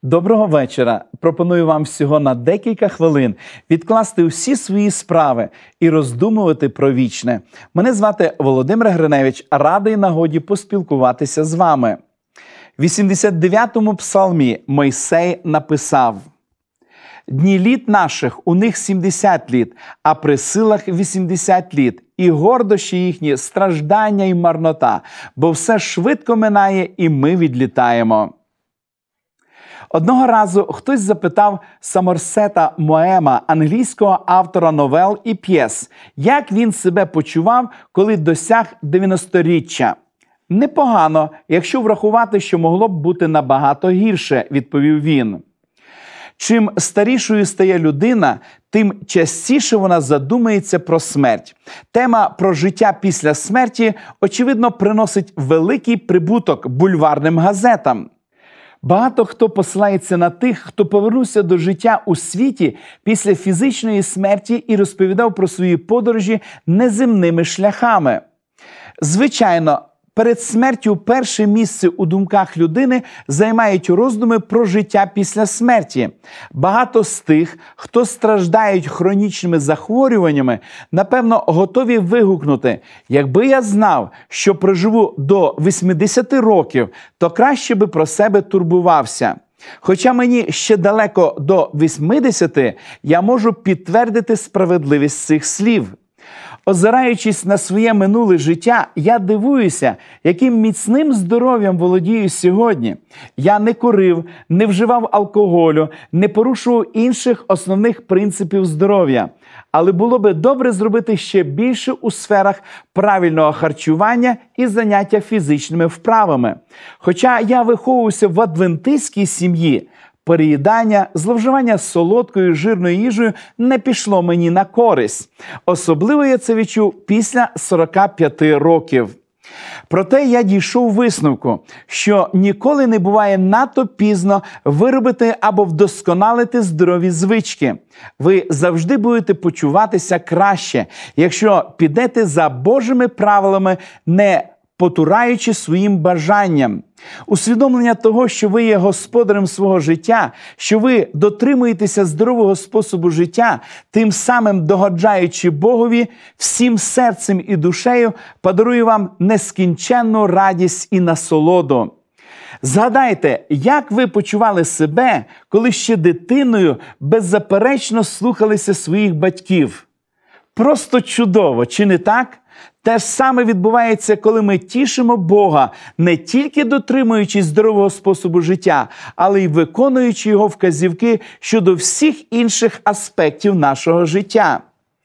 Доброго вечора. Пропоную вам всього на декілька хвилин відкласти всі свої справи і роздумувати про вічне. Мене звати Володимир Гриневич, радий нагоді поспілкуватися з вами. В 89-му псалмі Мойсей написав: «Дні літ наших, у них 70 літ, а при силах 80 літ, і гордощі їхні, страждання і марнота, бо все швидко минає, і ми відлітаємо». Одного разу хтось запитав Сомерсета Моема, англійського автора новел і п'єс, як він себе почував, коли досяг 90-річчя. «Непогано, якщо врахувати, що могло б бути набагато гірше», – відповів він. Чим старішою стає людина, тим частіше вона задумається про смерть. Тема про життя після смерті, очевидно, приносить великий прибуток бульварним газетам. Багато хто посилається на тих, хто повернувся до життя у світі після фізичної смерті і розповідав про свої подорожі неземними шляхами. Звичайно, перед смертю перше місце у думках людини займають роздуми про життя після смерті. Багато з тих, хто страждають хронічними захворюваннями, напевно, готові вигукнути: «Якби я знав, що проживу до 80 років, то краще би про себе турбувався». Хоча мені ще далеко до 80, я можу підтвердити справедливість цих слів. Озираючись на своє минуле життя, я дивуюся, яким міцним здоров'ям володію сьогодні. Я не курив, не вживав алкоголю, не порушував інших основних принципів здоров'я. Але було би добре зробити ще більше у сферах правильного харчування і заняття фізичними вправами. Хоча я виховувався в адвентистській сім'ї, переїдання, зловживання солодкою, жирною їжею не пішло мені на користь. Особливо я це відчув після 45 років. Проте я дійшов висновку, що ніколи не буває надто пізно виробити або вдосконалити здорові звички. Ви завжди будете почуватися краще, якщо підете за Божими правилами, не потураючи своїм бажанням. Усвідомлення того, що ви є господарем свого життя, що ви дотримуєтеся здорового способу життя, тим самим догоджаючи Богові, всім серцем і душею подарує вам нескінченну радість і насолоду. Згадайте, як ви почували себе, коли ще дитиною беззаперечно слухалися своїх батьків. Просто чудово, чи не так? Те ж саме відбувається, коли ми тішимо Бога, не тільки дотримуючись здорового способу життя, але й виконуючи Його вказівки щодо всіх інших аспектів нашого життя.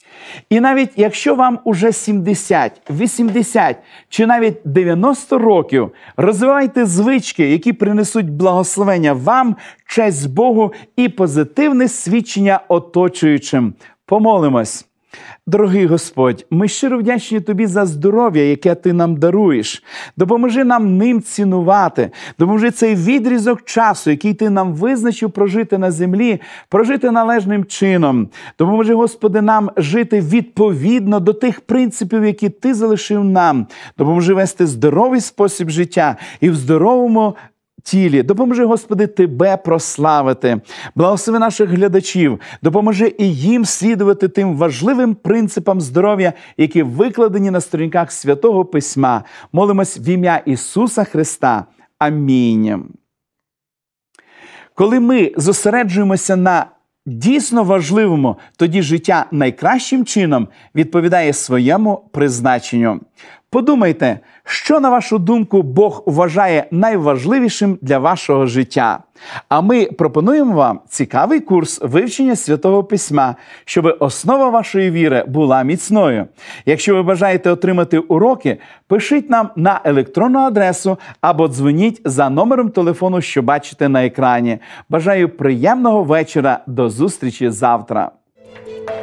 І навіть якщо вам уже 70, 80 чи навіть 90 років, розвивайте звички, які принесуть благословення вам, честь Богу і позитивне свідчення оточуючим. Помолимось. Дорогий Господь, ми щиро вдячні Тобі за здоров'я, яке Ти нам даруєш. Допоможи нам ним цінувати. Допоможи цей відрізок часу, який Ти нам визначив прожити на землі, прожити належним чином. Допоможи, Господи, нам жити відповідно до тих принципів, які Ти залишив нам. Допоможи вести здоровий спосіб життя і в здоровому тілі. Допоможи, Господи, Тебе прославити. Благослови наших глядачів. Допоможи і їм слідувати тим важливим принципам здоров'я, які викладені на сторінках Святого Письма. Молимось в ім'я Ісуса Христа. Амінь. Коли ми зосереджуємося на дійсно важливому, тоді життя найкращим чином відповідає своєму призначенню. Подумайте, що, на вашу думку, Бог вважає найважливішим для вашого життя. А ми пропонуємо вам цікавий курс вивчення Святого Письма, щоб основа вашої віри була міцною. Якщо ви бажаєте отримати уроки, пишіть нам на електронну адресу або дзвоніть за номером телефону, що бачите на екрані. Бажаю приємного вечора. До зустрічі завтра.